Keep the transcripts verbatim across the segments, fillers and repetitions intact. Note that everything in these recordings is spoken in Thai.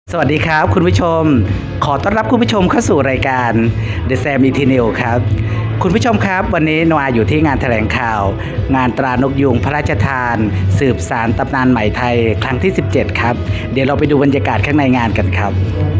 สวัสดีครับคุณผู้ชมขอต้อนรับคุณผู้ชมเข้าสู่รายการ The Sam Eternal ครับคุณผู้ชมครับวันนี้นวาอยู่ที่งานแถลงข่าวงานตรานกยูงพระราชทานสืบสานตำนานไหมไทยครั้งที่สิบเจ็ดครับเดี๋ยวเราไปดูบรรยากาศข้างในงานกันครับ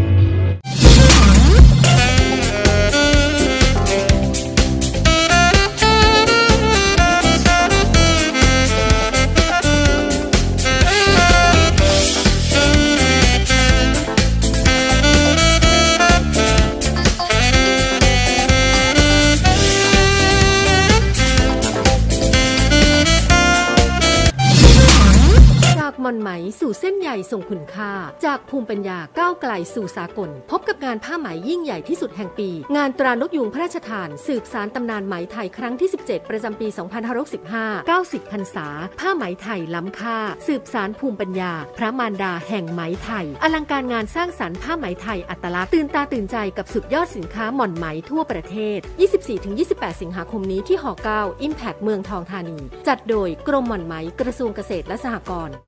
หม่อนไหมสู่เส้นใยทรงคุณค่าจากภูมิปัญญาก้าวไกลสู่สากลพบกับงานผ้าไหมยิ่งใหญ่ที่สุดแห่งปีงานตรานกยูงพระราชทานสืบสานตำนานไหมไทยครั้งที่สิบเจ็ดประจำปีสองพันห้าร้อยหกสิบห้า เก้าสิบพรรษาผ้าไหมไทยล้ำค่าสืบสานภูมิปัญญาพระมารดาแห่งไหมไทยอลังการงานสร้างสรรค์ผ้าไหมไทยอัตลักษณ์ตื่นตาตื่นใจกับสุดยอดสินค้าหม่อนไหมทั่วประเทศ ยี่สิบสี่ถึงยี่สิบแปด สิงหาคมนี้ที่หอเก้า Impact เมืองทองธานีจัดโดยกรมหม่อนไหมกระทรวงเกษตรและสหกรณ์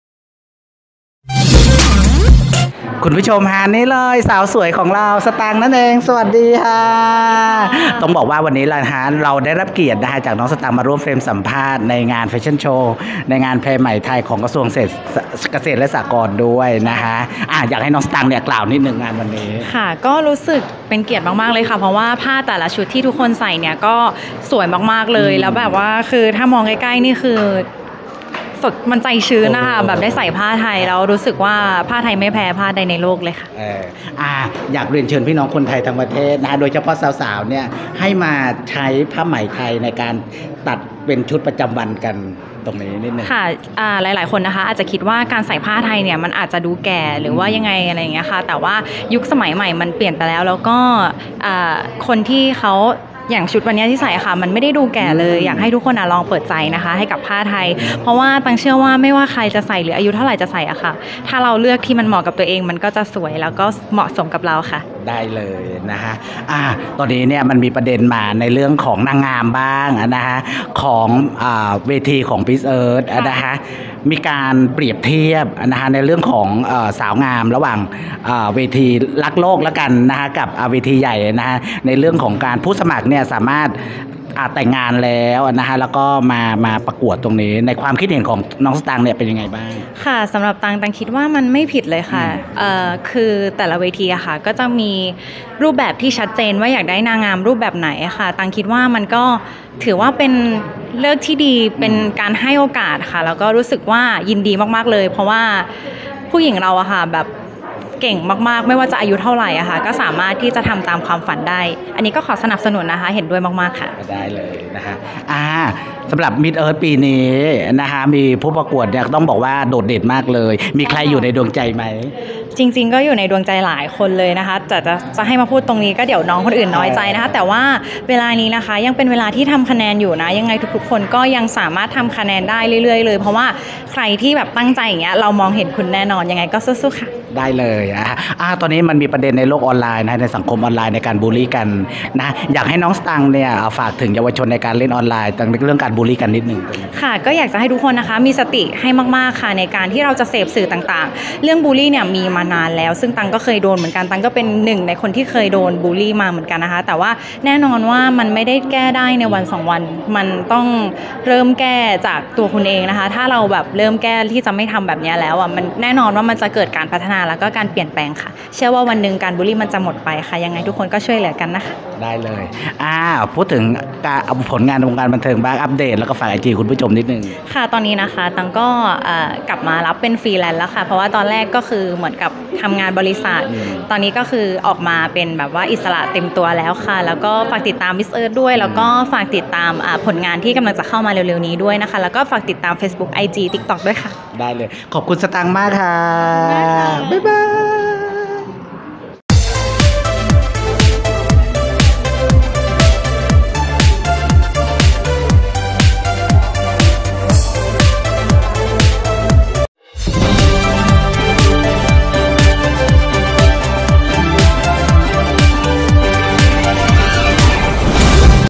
คุณผู้ชมฮานี่เลยสาวสวยของเราสตางค์นั่นเองสวัสดีค่ะต้องบอกว่าวันนี้เราฮะเราได้รับเกียรตินะฮะจากน้องสตางค์มาร่วมเฟรมสัมภาษณ์ในงานแฟชั่นโชว์ในงานเพลงใหม่ไทยของกระทรวงเกษตรและสหกรณ์ด้วยนะคะอ่ะอยากให้น้องสตางค์เนี่ยกล่าวนิดนึงงานวันนี้ค่ะก็รู้สึกเป็นเกียรติมากๆเลยค่ะเพราะว่าผ้าแต่ละชุดที่ทุกคนใส่เนี่ยก็สวยมากๆเลยแล้วแบบว่าคือถ้ามองใกล้ๆนี่คือสดมันใจชื้นนะคะแบบได้ใส่ผ้าไทยแล้วรู้สึกว่าผ้าไทยไม่แพ้ผ้าใดในโลกเลยค่ะเอออ่าอยากเรียนเชิญพี่น้องคนไทยทั้งประเทศนะโดยเฉพาะสาวๆเนี่ยให้มาใช้ผ้าไหมไทยในการตัดเป็นชุดประจำวันกันตรงนี้นิดนึงค่ะอ่าหลายๆคนนะคะอาจจะคิดว่าการใส่ผ้าไทยเนี่ยมันอาจจะดูแก่หรือว่ายังไงอะไรอย่างเงี้ยค่ะแต่ว่ายุคสมัยใหม่มันเปลี่ยนไปแล้วแล้วก็อ่าคนที่เขาอย่างชุดวันนี้ที่ใส่ค่ะมันไม่ได้ดูแก่เลยอยากให้ทุกคนลองเปิดใจนะคะให้กับผ้าไทยเพราะว่าตังเชื่อว่าไม่ว่าใครจะใส่หรืออายุเท่าไหร่จะใส่อะค่ะถ้าเราเลือกที่มันเหมาะกับตัวเองมันก็จะสวยแล้วก็เหมาะสมกับเราค่ะได้เลยนะฮะอ่าตอนนี้เนี่ยมันมีประเด็นมาในเรื่องของนางงามบ้างนะฮะของอ่าเวทีของพิซเอิร์ธนะฮะมีการเปรียบเทียบนะฮะในเรื่องของเอ่อสาวงามระหว่างเวทีรักโลกแล้วกันนะฮะกับเวทีใหญ่นะฮะในเรื่องของการผู้สมัครเนี่ยสามารถแต่งงานแล้วนะฮะแล้วก็มามาประกวดตรงนี้ในความคิดเห็นของน้องสตางค์เนี่ยเป็นยังไงบ้างค่ะสำหรับตังตังคิดว่ามันไม่ผิดเลยค่ะเอ่อคือแต่ละเวทีอะค่ะก็จะมีรูปแบบที่ชัดเจนว่าอยากได้นางงามรูปแบบไหนอะค่ะตังคิดว่ามันก็ถือว่าเป็นเลิกที่ดีเป็นการให้โอกาสค่ะแล้วก็รู้สึกว่ายินดีมากๆเลยเพราะว่าผู้หญิงเราอะค่ะแบบเก่งมากๆไม่ว่าจะอายุเท่าไหร่อะค่ะก็สามารถที่จะทำตามความฝันได้อันนี้ก็ขอสนับสนุนนะคะเห็นด้วยมากๆค่ะได้เลยนะคะอ่าสำหรับมิดเอิร์ธปีนี้นะคะมีผู้ประกวดเนี่ยต้องบอกว่าโดดเด่นมากเลยมีใครอยู่ในดวงใจไหมจริงๆก็อยู่ในดวงใจหลายคนเลยนะคะจะจะจะให้มาพูดตรงนี้ก็เดี๋ยวน้องคนอื่นน้อยใจนะคะแต่ว่าเวลานี้นะคะยังเป็นเวลาที่ทำคะแนนอยู่นะยังไงทุกๆคนก็ยังสามารถทำคะแนนได้เรื่อยๆเลยเพราะว่าใครที่แบบตั้งใจอย่างเงี้ยเรามองเห็นคุณแน่นอนยังไงก็สู้ๆค่ะได้เลยอ่ะอ่าตอนนี้มันมีประเด็นในโลกออนไลน์นะในสังคมออนไลน์ในการบูลลี่กันนะอยากให้น้องสตังเนี่ยฝากถึงเยาวชนในการเล่นออนไลน์เรื่องการบูลลี่กันนิดนึงค่ะก็อยากจะให้ทุกคนนะคะมีสติให้มากๆค่ะในการที่เราจะเสพสื่อต่างๆเรื่องบูลลี่เนี่ยมีมานานแล้วซึ่งตังก็เคยโดนเหมือนกันตังก็เป็นหนึ่งในคนที่เคยโดนบูลลี่มาเหมือนกันนะคะแต่ว่าแน่นอนว่ามันไม่ได้แก้ได้ในวันสองวันมันต้องเริ่มแก้จากตัวคุณเองนะคะถ้าเราแบบเริ่มแก้ที่จะไม่ทำแบบนี้แล้วอ่ะมันแน่นอนว่ามันจะเกิดการพัฒนาแล้วก็การเปลี่ยนแปลงค่ะเชื่อว่าวันหนึ่งการบูลลี่มันจะหมดไปค่ะยังไงทุกคนก็ช่วยเหลือกันนะคะได้เลยอ่าพูดถึงการผลงานในวงการบันเทิงบ้างอัปเดตแล้วก็ฝากไอจีคุณผู้ชมนิดนึงค่ะตอนนี้นะคะตังก็กลับมารับเป็นฟรีแลนซ์แล้วค่ะเพราะว่าตอนแรกก็คือเหมือนกับทำงานบริษัทตอนนี้ก็คือออกมาเป็นแบบว่าอิสระเต็มตัวแล้วค่ะแล้วก็ฝากติดตามมิสเอิร์ธด้วยแล้วก็ฝากติดตามผลงานที่กำลังจะเข้ามาเร็วๆนี้ด้วยนะคะแล้วก็ฝากติดตาม Facebook ไอ จี TikTok ด้วยค่ะได้เลยขอบคุณสตางค์มากค่ะบ๊ายบาย